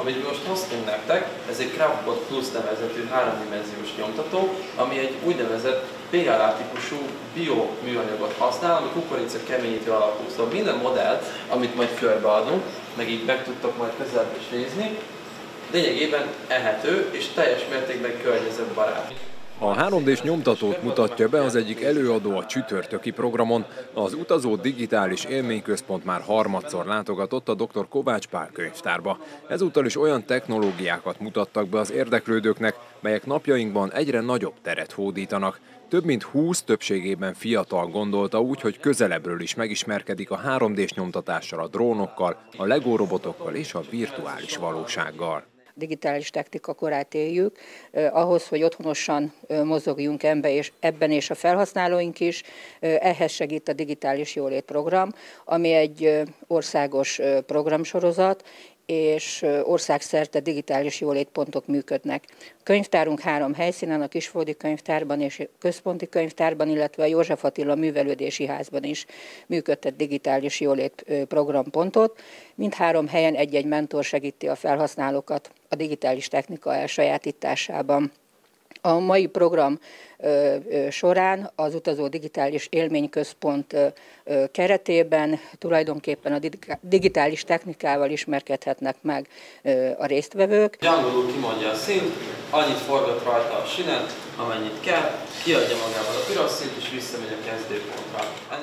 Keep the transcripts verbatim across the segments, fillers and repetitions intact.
amit most hoztunk nektek, ez egy Craftbot Plus nevezetű háromdimenziós nyomtató, ami egy úgynevezett pé el á típusú bioműanyagot használ, ami kukorica keményítő alapú. Szóval minden modell, amit majd körbeadunk, meg így meg tudtok majd közelebb is nézni, lényegében ehető és teljes mértékben környezetbarát. A három dés nyomtatót mutatja be az egyik előadó a csütörtöki programon. Az Utazó Digitális Élményközpont már harmadszor látogatott a doktor Kovács Pál könyvtárba. Ezúttal is olyan technológiákat mutattak be az érdeklődőknek, melyek napjainkban egyre nagyobb teret hódítanak. Több mint húsz többségében fiatal gondolta úgy, hogy közelebbről is megismerkedik a három dés nyomtatással, a drónokkal, a Lego robotokkal és a virtuális valósággal. Digitális technika korát éljük, eh, ahhoz, hogy otthonosan eh, mozogjunk ebben és, ebben és a felhasználóink is, eh, ehhez segít a Digitális Jólét program, ami egy eh, országos eh, programsorozat, és eh, országszerte digitális jólétpontok működnek. Könyvtárunk három helyszínen, a Kisföldi Könyvtárban és a Központi Könyvtárban, illetve a József Attila Művelődési Házban is működtet digitális jólét eh, programpontot. Mindhárom helyen egy-egy mentor segíti a felhasználókat a digitális technika elsajátításában. A mai program ö, ö, során az Utazó Digitális Élményközpont ö, ö, keretében tulajdonképpen a digitális technikával ismerkedhetnek meg ö, a résztvevők. Angolul kimondja a színt, annyit forgat rajta a sinet, amennyit kell, kiadja magával a piros színt és visszamegy a kezdőpontra.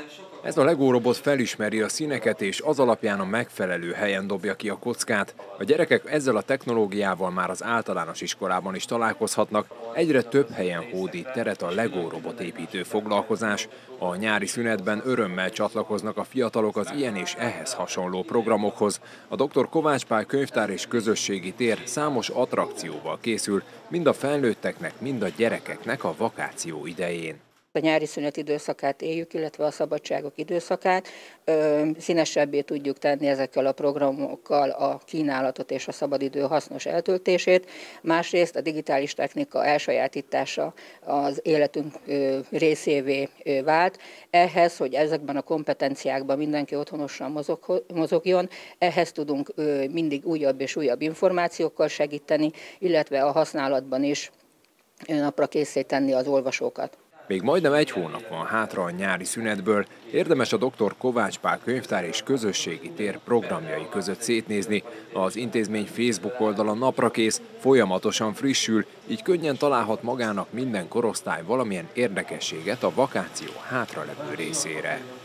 Ez a Lego robot felismeri a színeket és az alapján a megfelelő helyen dobja ki a kockát. A gyerekek ezzel a technológiával már az általános iskolában is találkozhatnak. Egyre több helyen hódít teret a Lego robot építő foglalkozás. A nyári szünetben örömmel csatlakoznak a fiatalok az ilyen és ehhez hasonló programokhoz. A doktor Kovács Pál könyvtár és közösségi tér számos attrakcióval készül, mind a felnőtteknek, mind a gyerekeknek a vakáció idején. A nyári szünet időszakát éljük, illetve a szabadságok időszakát. Ö, színesebbé tudjuk tenni ezekkel a programokkal a kínálatot és a szabadidő hasznos eltöltését. Másrészt a digitális technika elsajátítása az életünk ö, részévé ö, vált. Ehhez, hogy ezekben a kompetenciákban mindenki otthonosan mozog, mozogjon, ehhez tudunk ö, mindig újabb és újabb információkkal segíteni, illetve a használatban is napra készé tenni az olvasókat. Még majdnem egy hónap van hátra a nyári szünetből, érdemes a doktor Kovács Pál könyvtár és közösségi tér programjai között szétnézni. Az intézmény Facebook oldala naprakész, folyamatosan frissül, így könnyen találhat magának minden korosztály valamilyen érdekességet a vakáció hátralevő részére.